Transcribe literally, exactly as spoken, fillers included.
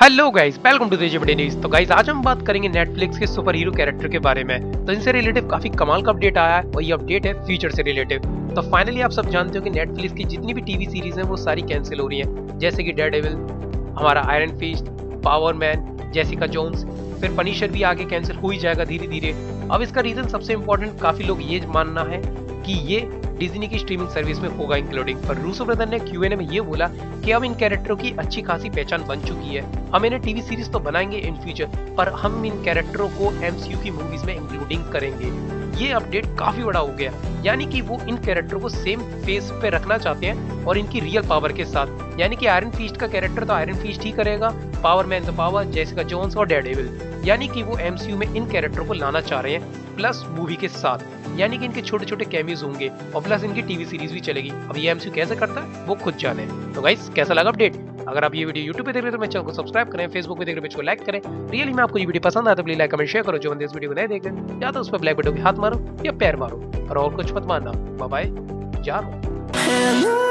Hello guys, welcome to the news. तो guys आज हम बात करेंगे नेटफ्लिक्स के सुपर हीरो कैरेक्टर के बारे में। तो इनसे रिलेटिव काफी कमाल का अपडेट आया है और ये अपडेट है फ्यूचर से रिलेटिव। तो फाइनली आप सब जानते हो कि नेटफ्लिक्स की जितनी भी टीवी सीरीज हैं वो सारी कैंसिल हो रही हैं, जैसे कि डेयरडेविल, हमारा Iron Fist, Power Man, Jessica Jones, फिर पनिशर भी आगे कैंसिल हो ही जाएगा धीरे धीरे। अब इसका रीजन सबसे इम्पोर्टेंट काफी लोग ये मानना है कि ये डिज्नी की स्ट्रीमिंग सर्विस में होगा इंक्लूडिंग। पर रूसो ब्रदर ने क्यू एन ए में ये बोला कि अब इन कैरेक्टरों की अच्छी खासी पहचान बन चुकी है, हम इन्हें टीवी सीरीज तो बनाएंगे इन फ्यूचर, पर हम इन कैरेक्टरों को एम सी यू की मूवीज में इंक्लूडिंग करेंगे। ये अपडेट काफी बड़ा हो गया, यानी कि वो इन कैरेक्टरों को सेम फेस पे रखना चाहते हैं और इनकी रियल पावर के साथ। यानी कि आयरन फिस्ट का कैरेक्टर तो आयरन फिस्ट ही करेगा, Power Man the Power, Jessica Jones और डेयरडेविल, यानी कि वो एम सी यू में इन कैरेक्टरों को लाना चाह रहे हैं प्लस मूवी के साथ। यानी कि इनके छोटे छोटे कैमियोज होंगे और प्लस इनकी टीवी सीरीज भी चलेगी। अब ये एम सी यू कैसे करता है वो खुद जाने। तो गाइस कैसा लगा अपडेट? अगर आप ये वीडियो यूट्यूब पे देख रहे हो तो मेरे चैनल को सब्सक्राइब करें, फेसबुक पे देख रहे हो पेज को लाइक करें। रियली में आपको ये वीडियो पसंद आया तो प्लीज लाइक कमेंट शेयर करो। जो बंदे इस वीडियो को नहीं देख रहे या तो उस पर ब्लैक बटन पे हाथ मारो या पैर मारो, और और कुछ मत मारना। बाय बाय, जा रहा हूं।